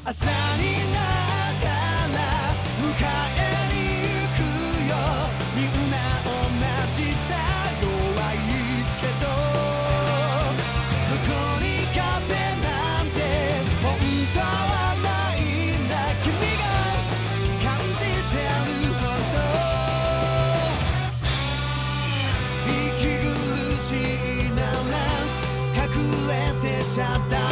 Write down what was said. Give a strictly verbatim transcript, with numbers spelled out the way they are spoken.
朝になったら迎えに行くよ。みんな同じさ弱いけど、そこに壁なんて本当はないんだ。君が感じてるほど息苦しいなら隠れてちゃダメ。